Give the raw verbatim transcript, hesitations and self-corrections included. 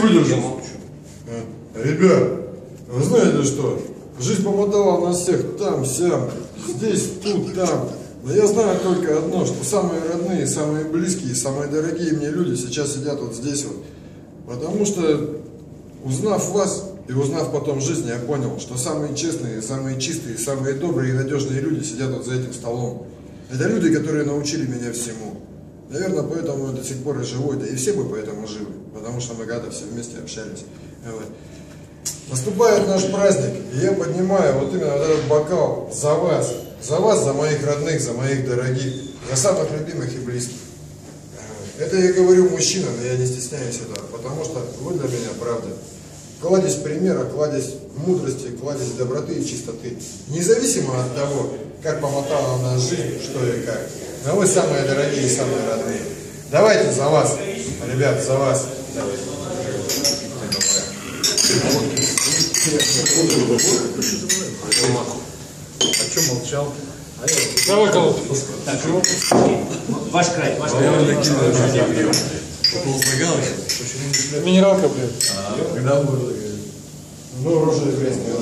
выдержал. Ребят, вы знаете что? Жизнь помотала нас всех там, сям, здесь, тут, там. Но я знаю только одно, что самые родные, самые близкие, самые дорогие мне люди сейчас сидят вот здесь вот. Потому что, узнав вас и узнав потом жизнь, я понял, что самые честные, самые чистые, самые добрые и надежные люди сидят вот за этим столом. Это люди, которые научили меня всему. Наверное, поэтому я до сих пор и живу, да и все мы поэтому живы, потому что мы когда все вместе общались. Вот. Наступает наш праздник, и я поднимаю вот именно вот этот бокал за вас, за вас, за моих родных, за моих дорогих, за самых любимых и близких. Это я говорю мужчинам, но я не стесняюсь этого, потому что вы для меня правда. Кладезь примера, кладезь мудрости, кладезь доброты и чистоты. Независимо от того, как помотала нас жизнь, что и как. Но вы самые дорогие и самые родные. Давайте за вас, ребят, за вас. Давайте. А что молчал? Давай колоду. Ваш край, ваш край. Минералка, блин. Когда будет? Ну, оружие вместе.